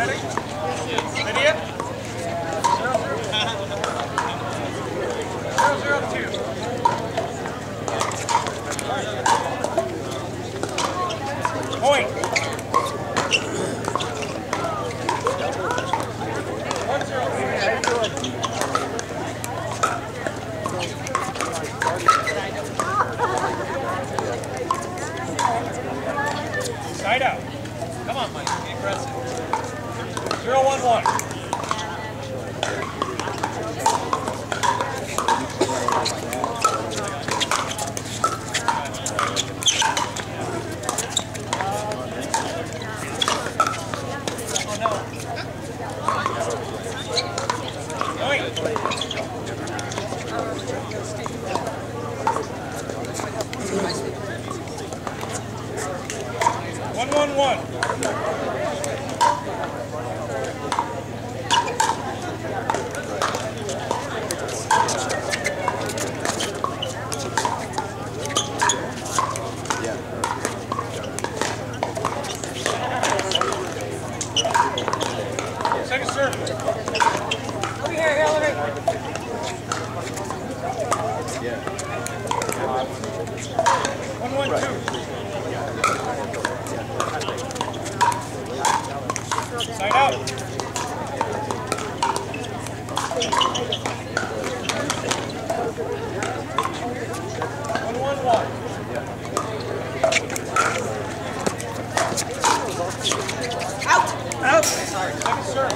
Side out. Come on, Mike. Be aggressive. 0-1-1. Second serve. Over here, Hillary. Yeah. 1-1-2. Side out. 1-1-1. Out. Out. Sorry. Second serve.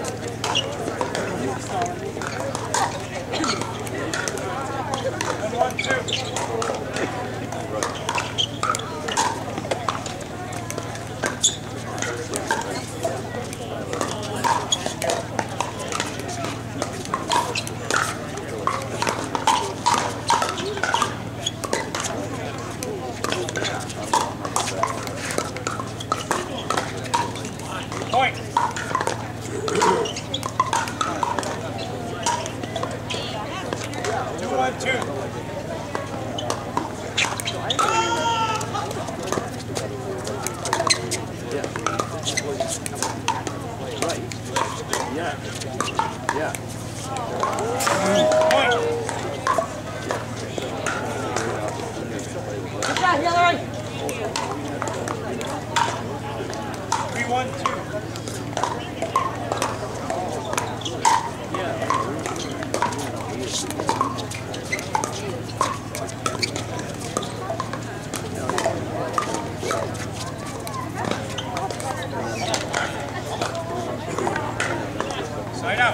1-1-2. Point. 2-1-2. Yeah. Yeah. Point. Good shot, Hillary. 3-1-2. Side out.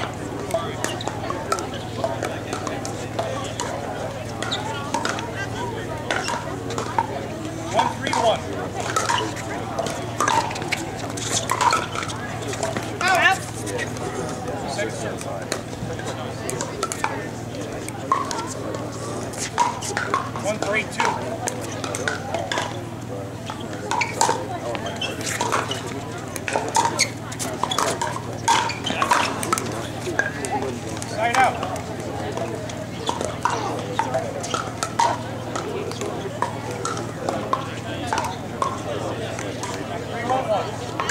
1-3-1. Out. Second serve. 1-3-2. Side out. 3-1-1.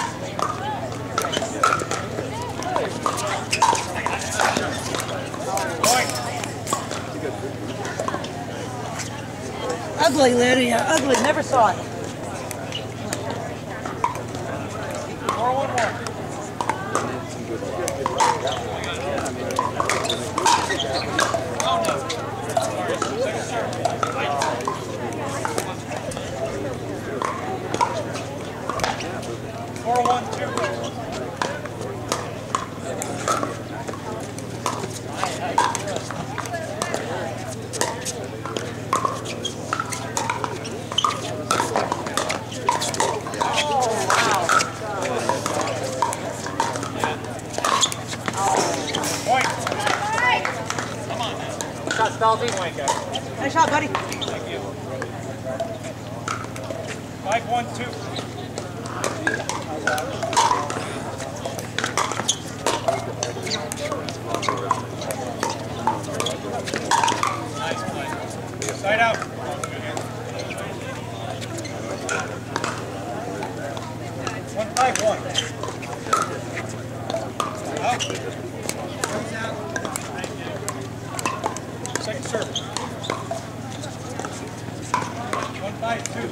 Point. Ugly, Lydia. Ugly. Never saw it. 4-1-1. Oh no. Second serve. 4-1-2. Point. Come on now. Shot, Stalty. Point, guys. Nice shot, buddy. Thank you. 5-1-2. Nice play. Side out. 1-5-1. Second serve. 1-5-2.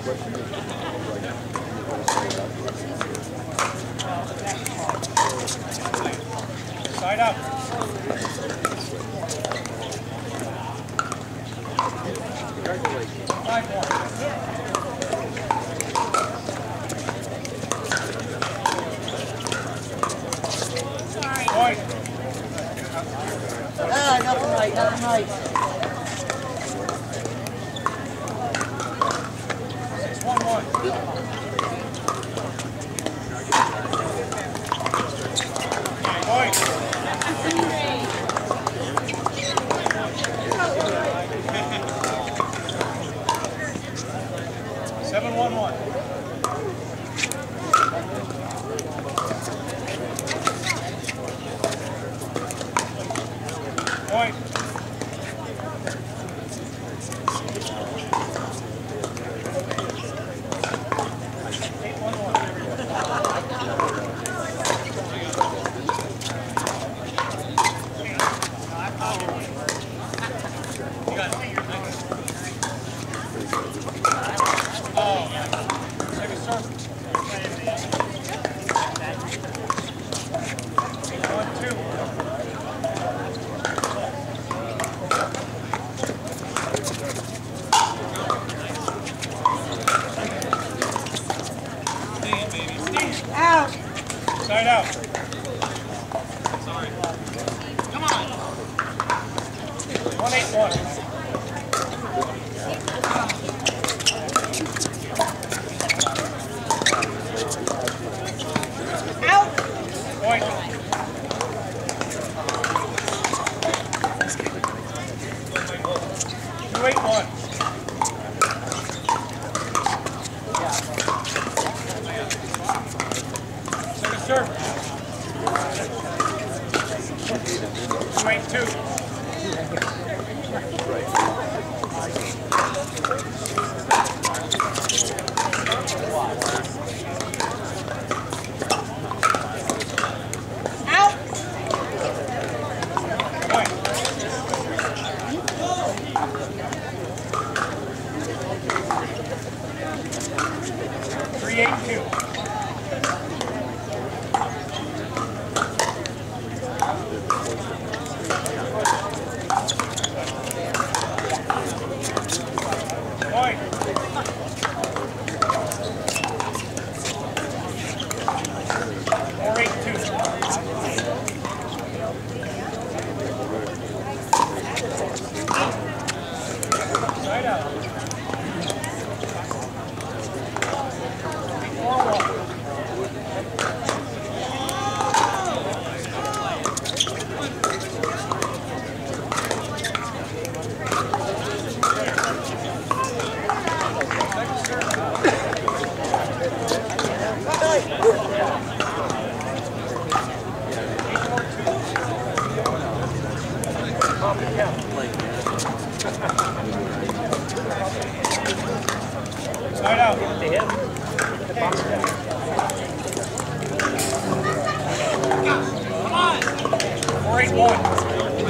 Side out. Congratulations. 5-1. Point. Nothing right, nothing right. 6-1-1. Point. 7-1-1. Point. 1-2. Out. Side out. Sorry. Come on. 1-8-1. Out. Point. 2-8-1. Second serve. 2-8-2. Out. Point. 3-8-2. Point. 4-8-2. Side out. 8-4-1. Side out. To him. Come on. 4-8-1.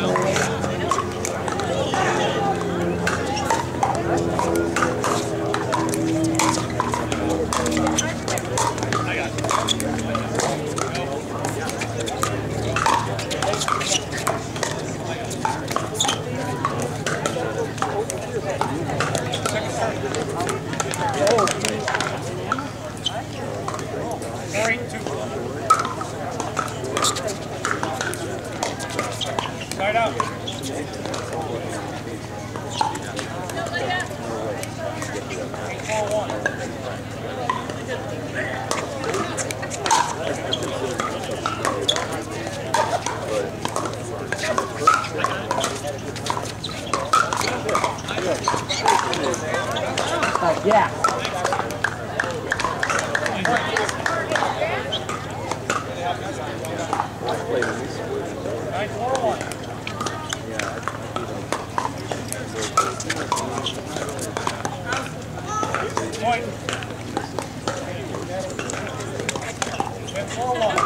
Side out. 8-4-1. Yeah. Point. 4-1.